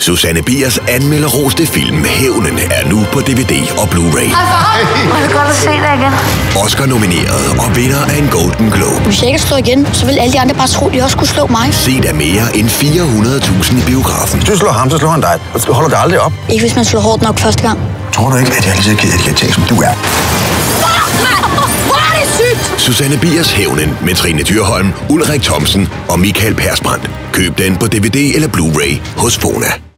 Susanne Biers anmelderroste film Hævnen er nu på DVD og Blu-ray. Jeg vil godt se dig igen. Oscar-nomineret og vinder af en Golden Globe. Hvis jeg ikke slår igen, så vil alle de andre bare tro, at de også skulle slå mig. Set af mere end 400.000 i biografen. Hvis du slår ham, så slår han dig. Du holder det aldrig op. Ikke hvis man slår hårdt nok første gang. Tror du ikke, at jeg er lige så ked af det her som du er? Hvor er det sygt! Susanne Biers Hævnen med Trine Dyrholm, Ulrik Thomsen og Michael Persbrandt. Køb den på DVD eller Blu-ray hos Fona.